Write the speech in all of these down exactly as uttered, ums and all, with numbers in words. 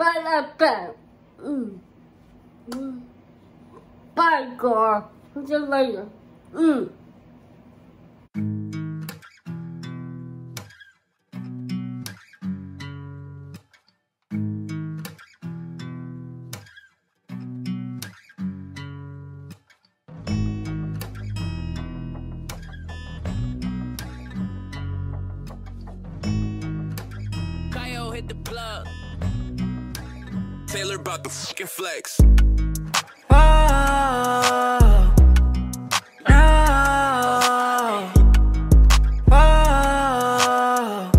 I like that. Mm. Mm. Bye, girl. See you later. Mm. Hit the plug. Taylor about the fucking flex. Oh, no. Oh,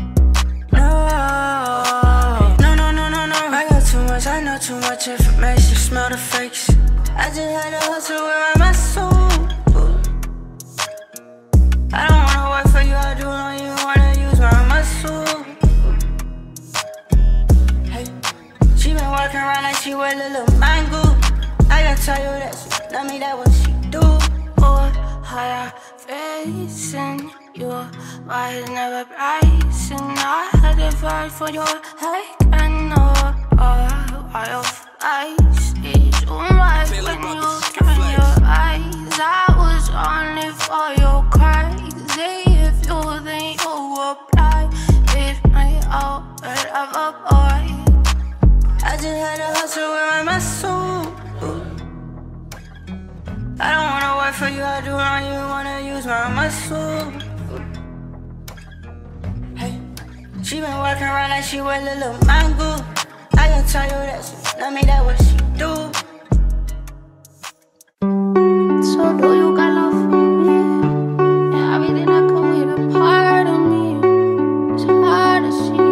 no. No, no, no, no, no. I got too much, I know too much information. Smell the fakes. I just had to hustle with my soul. I don't wanna work for you, I do not even wanna use my muscle. Walking around like she was a little mango. I gotta tell you that she love me, that what she do. Oh, higher facing you, why is never pricing? I had to fight for your hate and no. Oh, why of ice is alright when you turn your eyes. I was only for your crazy. If you think you apply, it's my own word of a boy. I just had to hustle with my soul. I don't wanna work for you, I do not even wanna use my muscle. Hey, she been walking around like she was a little mango. I can tell you that she love me, that what she do. So do you got love for me? And everything I come with a part of me. It's hard to see.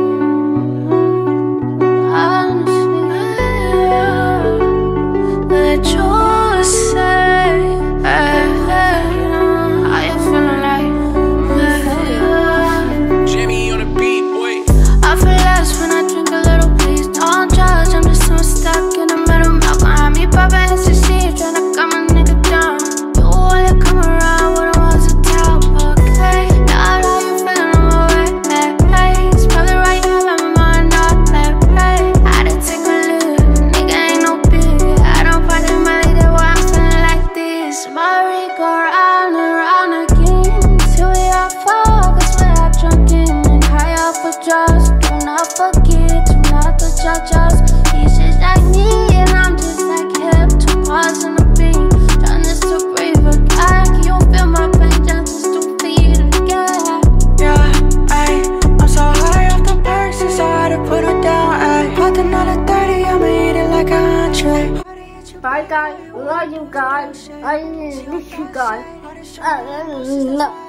Just do not forget to not to judge us. He's just like me and I'm just like him. Two parts in the beat, trying just to breathe again. Can you feel my pain, just to feed again? Yeah, ayy, I'm so high off the perks, it's so hard to put it down, ayy. Popped another thirty, I'ma eat it like a entree. Bye guys, love you guys. I miss you guys. I love you.